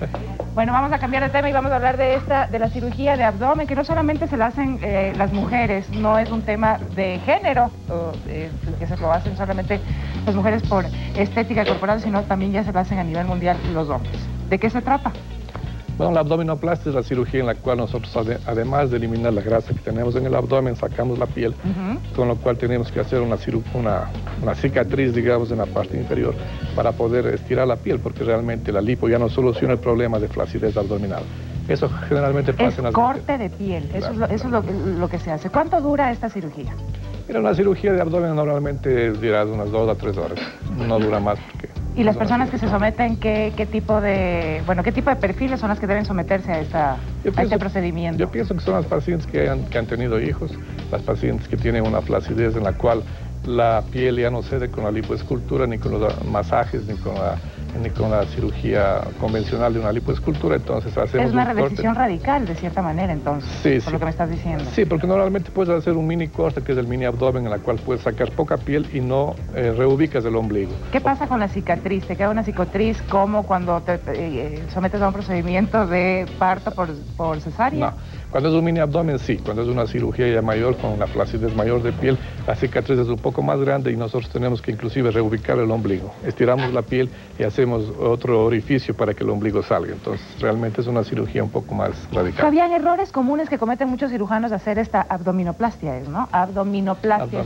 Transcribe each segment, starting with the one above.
Bueno, vamos a cambiar de tema y vamos a hablar de la cirugía de abdomen, que no solamente se la hacen las mujeres, no es un tema de género, que se lo hacen solamente las mujeres por estética corporal, sino también ya se lo hacen a nivel mundial los hombres. ¿De qué se trata? Bueno, la abdominoplastia es la cirugía en la cual nosotros, además de eliminar la grasa que tenemos en el abdomen, sacamos la piel, con lo cual tenemos que hacer una cicatriz, digamos, en la parte inferior para poder estirar la piel, porque realmente la lipo ya no soluciona el problema de flacidez abdominal. Eso generalmente pasa en las mujeres. Corte de piel, eso es lo que se hace. ¿Cuánto dura esta cirugía? Mira, una cirugía de abdomen normalmente dirá unas 2 a 3 horas, no dura más porque... ¿Y las personas que se someten, qué tipo de perfiles son las que deben someterse a este procedimiento? Yo pienso que son las pacientes que han tenido hijos, las pacientes que tienen una flacidez en la cual la piel ya no cede con la lipoescultura, ni con los masajes, ni con la cirugía convencional de una lipoescultura, entonces hacemos... Es una redecisión radical, de cierta manera, entonces, sí, por lo que me estás diciendo. Sí, porque normalmente puedes hacer un mini corte, que es el mini abdomen, en la cual puedes sacar poca piel y no reubicas el ombligo. ¿Qué pasa con la cicatriz? ¿Te queda una cicatriz como cuando te sometes a un procedimiento de parto por cesárea? No. Cuando es un mini abdomen, sí. Cuando es una cirugía ya mayor, con una flacidez mayor de piel, la cicatriz es un poco más grande y nosotros tenemos que inclusive reubicar el ombligo. Estiramos la piel y hacemos otro orificio para que el ombligo salga. Entonces, realmente es una cirugía un poco más radical. Fabián, errores comunes que cometen muchos cirujanos de hacer esta abdominoplastia, ¿no? Abdominoplastia.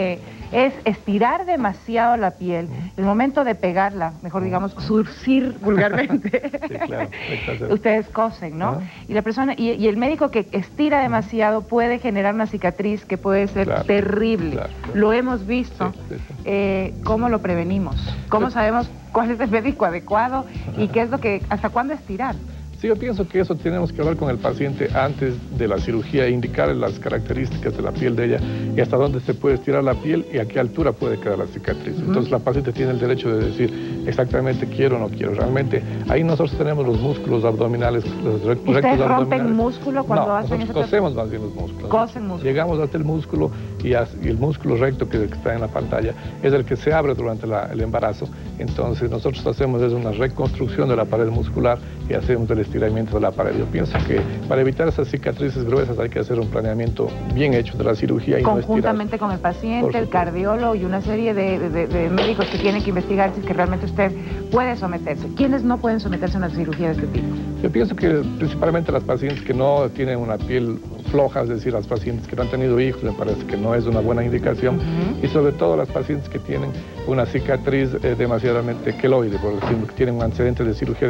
Es estirar demasiado la piel. El momento de pegarla, mejor digamos, surcir vulgarmente. Sí, claro. Ustedes cosen, ¿no? Y la persona, y el médico que estira demasiado puede generar una cicatriz que puede ser terrible. Claro. Lo hemos visto. ¿Cómo lo prevenimos? ¿Cómo sabemos cuál es el médico adecuado y qué es lo que, hasta cuándo estirar? Sí, yo pienso que eso tenemos que hablar con el paciente antes de la cirugía, indicarle las características de la piel de ella y hasta dónde se puede estirar la piel y a qué altura puede quedar la cicatriz. Entonces la paciente tiene el derecho de decir exactamente quiero o no quiero. Realmente ahí nosotros tenemos los músculos abdominales, los rectos abdominales. ¿Ustedes rompen músculo cuando hacen nosotros cosemos más bien los músculos. Cosen músculo. Llegamos hasta el músculo y el músculo recto que está en la pantalla es el que se abre durante el embarazo. Entonces nosotros hacemos una reconstrucción de la pared muscular y hacemos el estiramiento de la pared. Yo pienso que para evitar esas cicatrices gruesas hay que hacer un planeamiento bien hecho de la cirugía y conjuntamente con el paciente, el cardiólogo y una serie de médicos que tienen que investigar si es que realmente usted puede someterse. ¿Quiénes no pueden someterse a una cirugía de este tipo? Yo pienso que principalmente las pacientes que no tienen una piel floja, es decir, las pacientes que no han tenido hijos, me parece que no es una buena indicación, y sobre todo las pacientes que tienen una cicatriz demasiadamente queloide, por decirlo, que tienen un antecedente de cirugía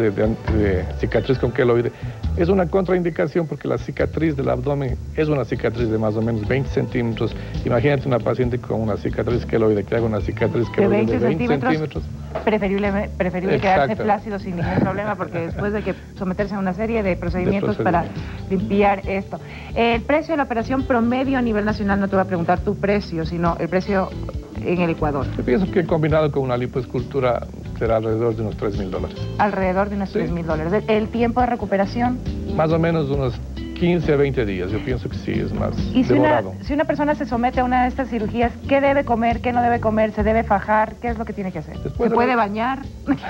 de cicatriz con queloide. Es una contraindicación porque la cicatriz del abdomen es una cicatriz de más o menos 20 centímetros. Imagínate una paciente con una cicatriz queloide que haga una cicatriz queloide de 20 centímetros. Preferible quedarse flácido sin ningún problema, porque después de que someterse a una serie de procedimientos para limpiar esto. El precio de la operación promedio a nivel nacional, no te voy a preguntar tu precio, sino el precio en el Ecuador. Yo pienso que combinado con una lipoescultura será alrededor de unos $3.000. Alrededor de unos $3.000. ¿El tiempo de recuperación? Más o menos unos 15 a 20 días, yo pienso que sí, es más demorado. Si una persona se somete a una de estas cirugías, ¿qué debe comer, qué no debe comer? ¿Se debe fajar? ¿Qué es lo que tiene que hacer? ¿Se puede bañar?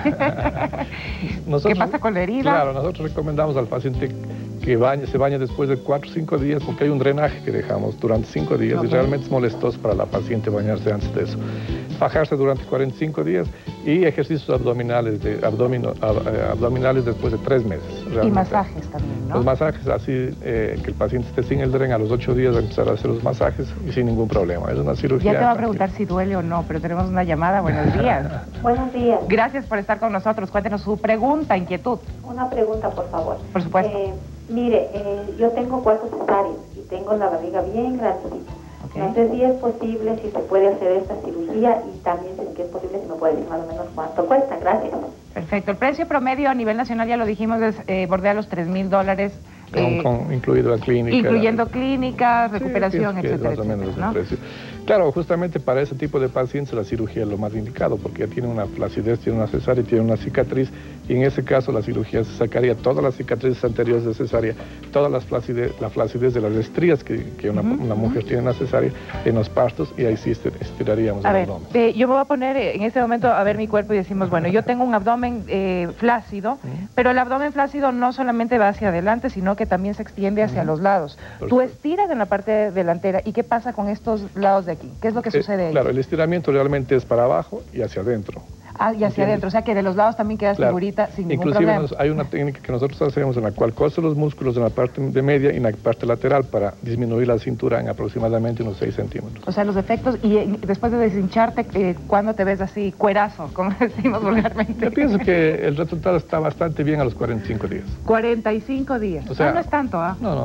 ¿Qué pasa con la herida? Claro, nosotros recomendamos al paciente que se bañe después de 4 o 5 días, porque hay un drenaje que dejamos durante 5 días y realmente es molestoso para la paciente bañarse antes de eso. Fajarse durante 45 días y ejercicios abdominales, abdominales después de 3 meses. Realmente. Y masajes también, ¿no? Los masajes, así que el paciente esté sin el dren, a los 8 días empezar a hacer los masajes y sin ningún problema. Es una cirugía. Ya te voy a preguntar si duele o no, pero tenemos una llamada. Buenos días. Buenos días. Gracias por estar con nosotros. Cuéntenos su pregunta, inquietud. Una pregunta, por favor. Por supuesto. Mire, yo tengo 4 cesáreos y tengo la barriga bien grandecita. Okay. No sé si es posible, si se puede hacer esta cirugía y también si es posible, si me puede decir más o menos cuánto cuesta. Gracias. Perfecto. El precio promedio a nivel nacional, ya lo dijimos, bordea los $3.000. Incluido la clínica. Incluyendo clínica, recuperación, etcétera, más o menos etcétera, ¿no? precio. Claro, justamente para ese tipo de pacientes la cirugía es lo más indicado, porque ya tiene una flacidez, tiene una cesárea, tiene una cicatriz, y en ese caso la cirugía se sacaría todas las cicatrices anteriores de cesárea, toda la flacidez de las estrías que una mujer tiene en la cesárea, en los partos, y ahí sí estiraríamos el abdomen. Yo me voy a poner en este momento a ver mi cuerpo y decimos, bueno, yo tengo un abdomen flácido, pero el abdomen flácido no solamente va hacia adelante, sino que también se extiende hacia los lados. Perfecto. Tú estiras en la parte delantera, ¿y qué pasa con estos lados de aquí? ¿Qué es lo que sucede ahí? Claro, el estiramiento realmente es para abajo y hacia adentro. Ah, y hacia adentro, o sea que de los lados también queda figurita sin ningún problema. Inclusive hay una técnica que nosotros hacemos en la cual coce los músculos en la parte de media y en la parte lateral para disminuir la cintura en aproximadamente unos 6 centímetros. O sea, los efectos, y después de deshincharte, ¿cuándo te ves así, cuerazo, como decimos vulgarmente? Yo pienso que el resultado está bastante bien a los 45 días. 45 días, o sea, no es tanto, ¿ah? No.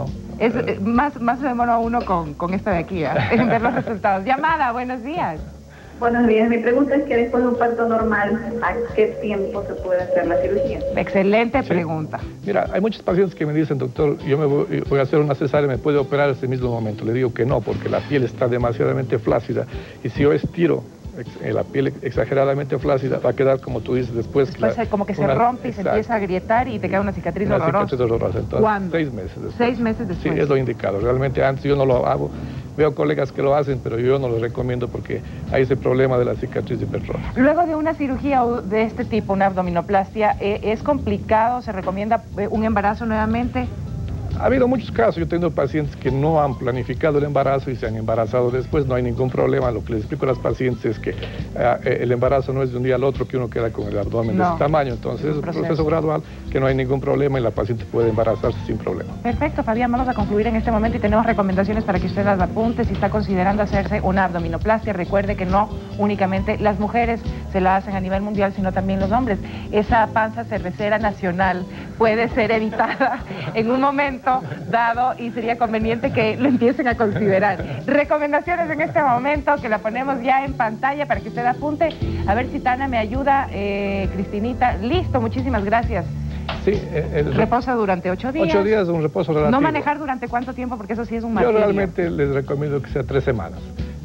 Más se demora uno con esta de aquí, en ver los resultados. Llamada, buenos días. Buenos días, mi pregunta es que después de un parto normal, ¿a qué tiempo se puede hacer la cirugía? Excelente pregunta. Mira, hay muchos pacientes que me dicen, doctor, yo voy a hacer una cesárea, ¿me puede operar ese mismo momento? Le digo que no, porque la piel está demasiadamente flácida, y si yo estiro la piel exageradamente flácida, va a quedar, como tú dices, después como que se rompe y se empieza a agrietar y te queda una cicatriz horrorosa. Entonces, ¿cuándo? 6 meses después. 6 meses después. Sí, es lo indicado. Realmente antes yo no lo hago. Veo colegas que lo hacen, pero yo no lo recomiendo porque hay ese problema de la cicatriz hipertrófica. Luego de una cirugía de este tipo, una abdominoplastia, ¿es complicado? ¿Se recomienda un embarazo nuevamente? Ha habido muchos casos, yo he tenido pacientes que no han planificado el embarazo y se han embarazado después, no hay ningún problema. Lo que les explico a las pacientes es que el embarazo no es de un día al otro que uno queda con el abdomen de ese tamaño, entonces es un proceso gradual, que no hay ningún problema y la paciente puede embarazarse sin problema. Perfecto, Fabián, vamos a concluir en este momento y tenemos recomendaciones para que usted las apunte si está considerando hacerse una abdominoplastia. Recuerde que no únicamente las mujeres se la hacen a nivel mundial, sino también los hombres. Esa panza cervecera nacional puede ser evitada en un momento dado y sería conveniente que lo empiecen a considerar. Recomendaciones en este momento que la ponemos ya en pantalla para que usted apunte. A ver si Tana me ayuda, Cristinita. Listo, muchísimas gracias. Sí, reposa durante 8 días. 8 días, un reposo relativo. No manejar durante cuánto tiempo, porque eso sí es un martirio. Yo realmente les recomiendo que sea 3 semanas.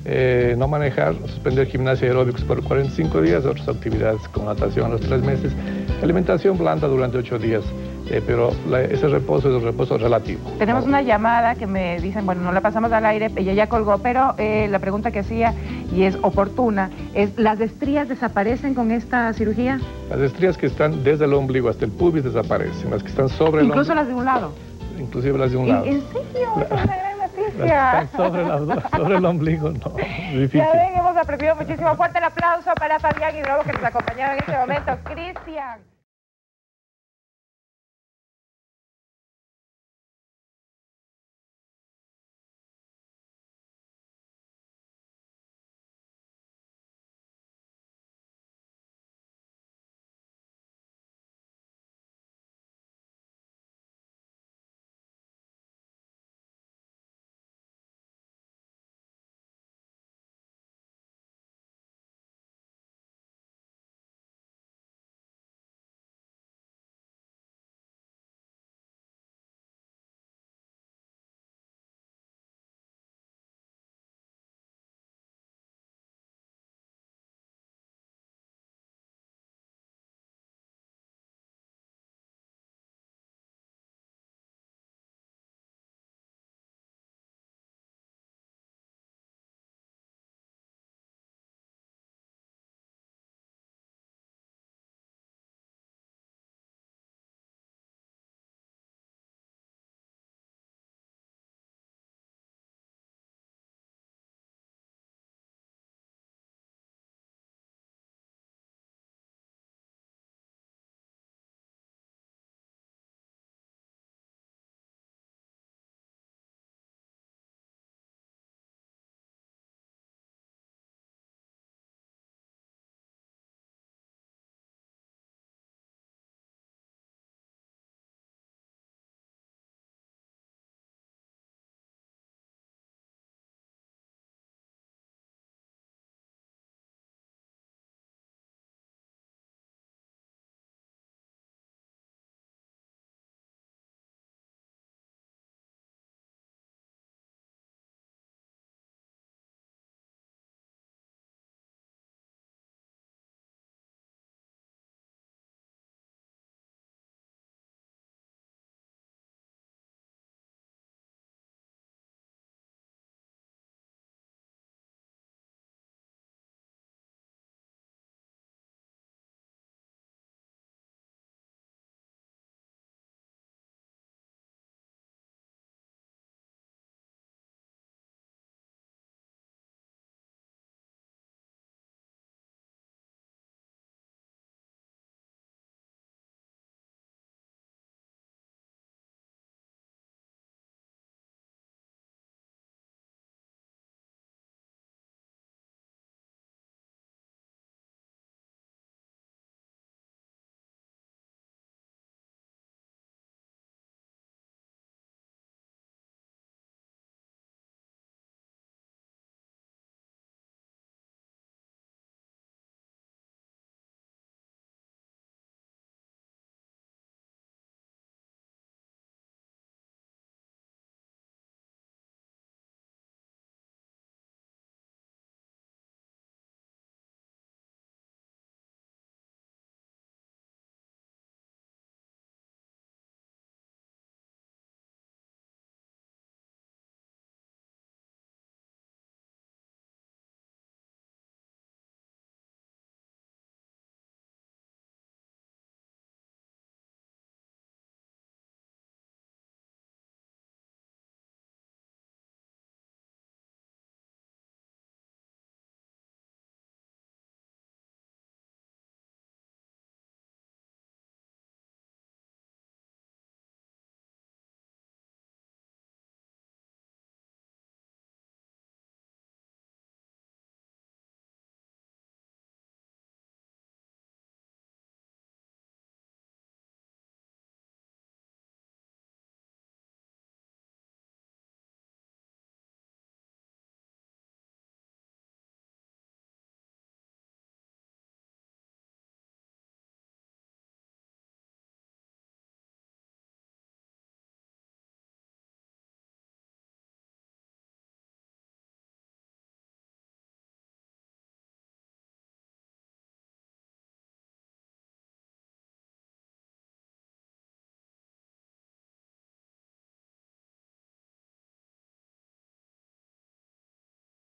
No manejar, suspender gimnasia aeróbicos por 45 días, otras actividades como natación a los 3 meses, alimentación blanda durante 8 días, pero ese reposo es un reposo relativo. Tenemos una llamada que me dicen, bueno, no la pasamos al aire, ella ya colgó, pero la pregunta que hacía, y es oportuna, es, ¿las estrías desaparecen con esta cirugía? Las estrías que están desde el ombligo hasta el pubis desaparecen, las que están sobre el ombligo. Incluso las de un lado. Inclusive las de un lado. ¿En serio? Es una gran noticia. Las que están sobre el ombligo, no, es difícil. Ya ven, hemos aprendido muchísimo. Fuerte el aplauso para Fabián Hidrobo, que nos acompañaba en este momento. Cristian.